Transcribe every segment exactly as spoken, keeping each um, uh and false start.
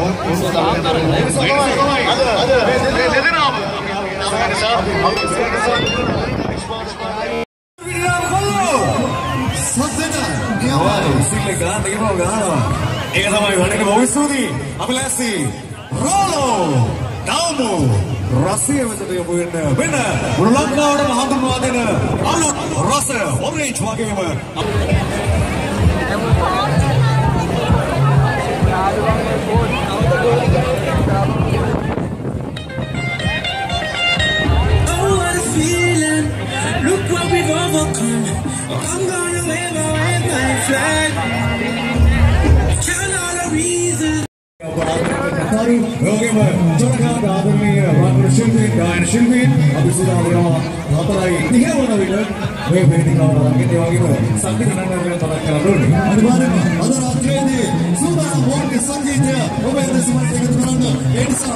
ඒක තමයි වඩේක බොහොම ස්තුතියි. අපි ලෑස්ති. රෝලෝ. ඩාමු. රසය වෙතට යොමු වෙන්න. වෙන මුළු ලංකාවටම හඳුන්වා දෙන අලුත් රස ඔරේන්ජ් වගේම Oh, what a feeling. Look what we've overcome. I'm gonna wave away my flag. Count all the reasons. Taru, වගේම ජනගාන ආදරණීය රාජ්‍ය ශිල්පී ගායන ශිල්පී අපි සිතා වෙනවා හතරයි තිහ වන විට මේ වේදිකාවට රැගෙන ඒ වගේම සංගීත නංගනගෙන පටන් ගන්න ඕනේ. අනිවාර්යයෙන්ම අද රාත්‍රියේදී සූදානම් වෝල්ගේ සංගීතය ඔබේ දෙසමට එකතු කරන්න ඒ නිසා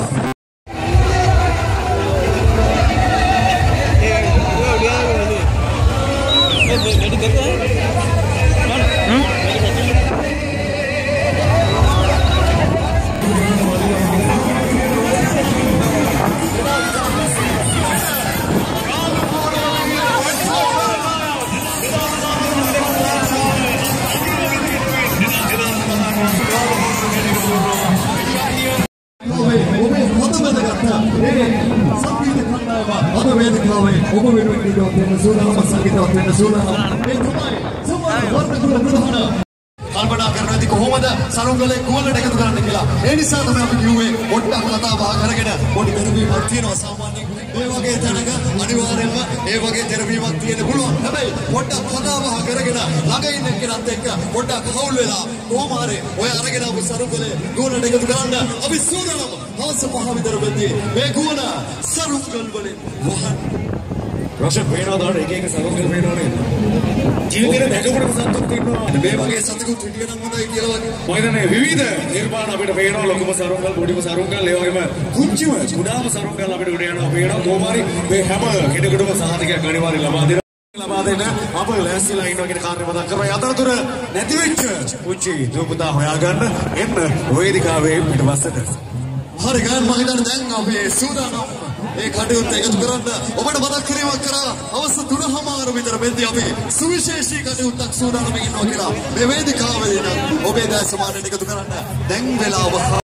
ඔබ වෙනුවෙන් ඉදෝ දෙන සූදානම් සංගීතවත් වෙන සූදානම් මේ තමයි සමාන වර්ණකුල ප්‍රධාන කල්පනා කරනවා ඉතින් කොහොමද සරුංගලේ කුවලට එකතු කරන්න කියලා. ඒ නිසා තමයි අපි කිව්වේ පොඩ්ඩක් කතා බහ කරගෙන පොඩි තෙරපීමක් තියෙනවා සාමාන්‍යයෙන් මේ වගේ තැනක අනිවාර්යයෙන්ම ඒ වගේ තෙරපීමක් තියෙන්න පුළුවන්. හැබැයි පොඩ්ඩක් කතා බහ කරගෙන ළඟ ඉන්න කෙනත් එක්ක පොඩ්ඩක් හවුල් වෙලා කොහොම හරි ඔය අරගෙන ආපු සරුංගලේ කුවලට එකතු කරන්න අපි සූදානම්. හවස පහ විතර වෙද්දී මේ කුවල සරුංගල් වලින් වහන්න රොෂන් වේනවා දාට එක එක සරුංගල් වේනවනේ. ජීවිතේ දැකපුවම සතුටු වෙනවා. මේ වගේ සතුටුත් හිටියනම් හොඳයි කියලා වගේ. මම හිතන්නේ විවිධ නිර්මාණ අපිට පේනවා ලොකුම සරුංගල් පොඩිම සරුංගල් ඒ වගේම කුංචිම කුඩාම සරුංගල් අපිට උඩ යනවා පේනවා. කොහොම හරි මේ හැම කෙනෙකුටම සහතිකයක් අනිවාර්යයෙන් ලබා දෙනවා. ලබා දෙන්න අප ලෑස්තිලා ඉන්නවා කියන කාර්යය මතක් කරනවා. අතරතුර නැති වෙච්ච කුංචි දුපුතා හොයාගන්න එන්න වේදිකාවේ පිටපස්සට. හරි ගන්න මම හිතන්නේ දැන් අපි සූදානම් ඒ කටයුත්ත එකතු කරන්න ඔබට මතක් කිරීමක් කරා අවස්ථ තුනමාර විතර වෙද්දී අපි සුවිශේෂී කටයුත්තක් සූදානම් ඉන්නවා කියලා මේ වේදිකාවේ නම් ඔබේ දැස සමානට එකතු කරන්න දැන් වෙලාව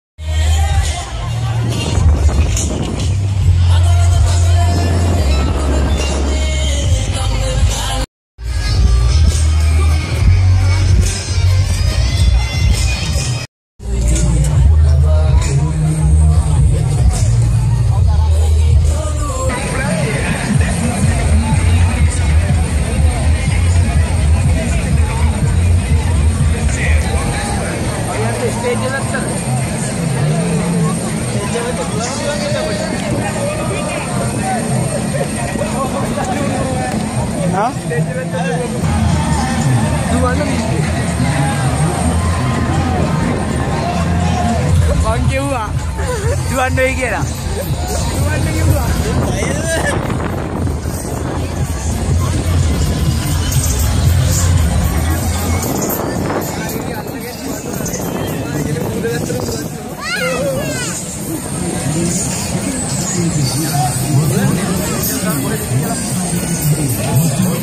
Bang kiwa, tuan doi kira. Tuan doi kiwa.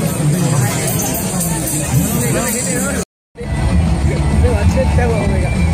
Ini